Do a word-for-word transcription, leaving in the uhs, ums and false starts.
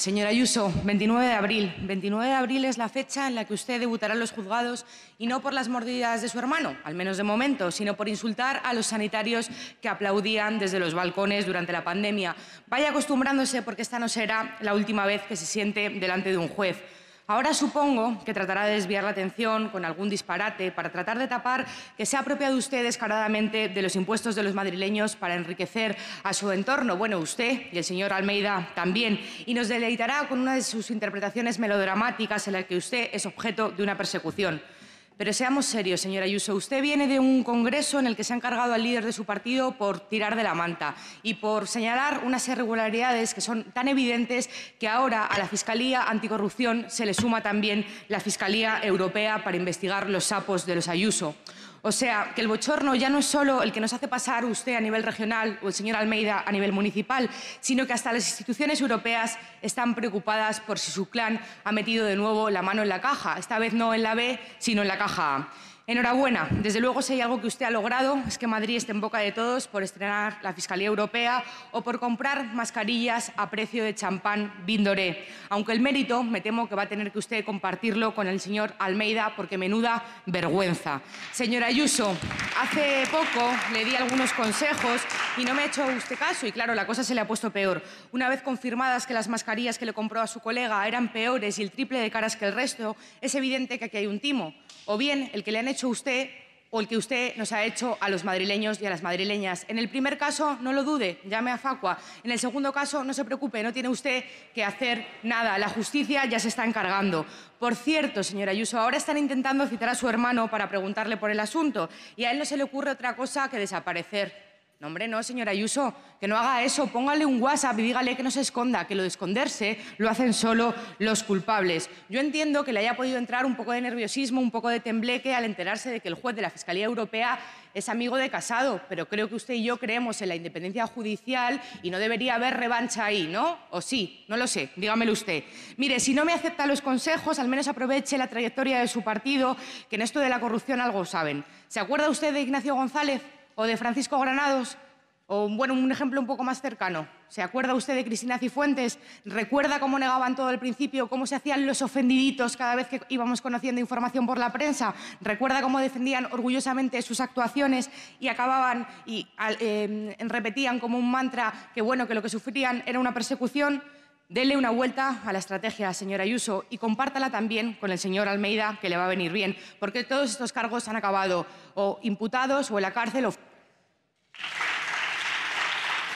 Señora Ayuso, veintinueve de abril. veintinueve de abril es la fecha en la que usted debutará en los juzgados y no por las mordidas de su hermano, al menos de momento, sino por insultar a los sanitarios que aplaudían desde los balcones durante la pandemia. Vaya acostumbrándose porque esta no será la última vez que se siente delante de un juez. Ahora supongo que tratará de desviar la atención con algún disparate para tratar de tapar que se ha apropiado usted descaradamente de los impuestos de los madrileños para enriquecer a su entorno. Bueno, usted y el señor Almeida también. Y nos deleitará con una de sus interpretaciones melodramáticas en la que usted es objeto de una persecución. Pero seamos serios, señora Ayuso. Usted viene de un congreso en el que se ha encargado al líder de su partido por tirar de la manta y por señalar unas irregularidades que son tan evidentes que ahora a la Fiscalía Anticorrupción se le suma también la Fiscalía Europea para investigar los sapos de los Ayuso. O sea, que el bochorno ya no es solo el que nos hace pasar usted a nivel regional o el señor Almeida a nivel municipal, sino que hasta las instituciones europeas están preocupadas por si su clan ha metido de nuevo la mano en la caja, esta vez no en la B, sino en la caja A. Enhorabuena. Desde luego, si hay algo que usted ha logrado es que Madrid esté en boca de todos por estrenar la Fiscalía Europea o por comprar mascarillas a precio de champán Vindoré. Aunque el mérito me temo que va a tener que usted compartirlo con el señor Almeida porque menuda vergüenza. Señora Ayuso, hace poco le di algunos consejos y no me ha hecho usted caso y claro, la cosa se le ha puesto peor. Una vez confirmadas que las mascarillas que le compró a su colega eran peores y el triple de caras que el resto, es evidente que aquí hay un timo. O bien el que le han hecho a usted o el que usted nos ha hecho a los madrileños y a las madrileñas. En el primer caso, no lo dude, llame a Facua. En el segundo caso, no se preocupe, no tiene usted que hacer nada. La justicia ya se está encargando. Por cierto, señora Ayuso, ahora están intentando citar a su hermano para preguntarle por el asunto y a él no se le ocurre otra cosa que desaparecer. No, hombre, no, señora Ayuso, que no haga eso. Póngale un WhatsApp y dígale que no se esconda, que lo de esconderse lo hacen solo los culpables. Yo entiendo que le haya podido entrar un poco de nerviosismo, un poco de tembleque al enterarse de que el juez de la Fiscalía Europea es amigo de Casado, pero creo que usted y yo creemos en la independencia judicial y no debería haber revancha ahí, ¿no? ¿O sí? No lo sé, dígamelo usted. Mire, si no me acepta los consejos, al menos aproveche la trayectoria de su partido, que en esto de la corrupción algo saben. ¿Se acuerda usted de Ignacio González? ¿O de Francisco Granados? O, bueno, un ejemplo un poco más cercano. ¿Se acuerda usted de Cristina Cifuentes? ¿Recuerda cómo negaban todo al principio, cómo se hacían los ofendiditos cada vez que íbamos conociendo información por la prensa? ¿Recuerda cómo defendían orgullosamente sus actuaciones y acababan y eh, repetían como un mantra que, bueno, que lo que sufrían era una persecución? Dele una vuelta a la estrategia, señora Ayuso, y compártala también con el señor Almeida, que le va a venir bien, porque todos estos cargos han acabado o imputados o en la cárcel o...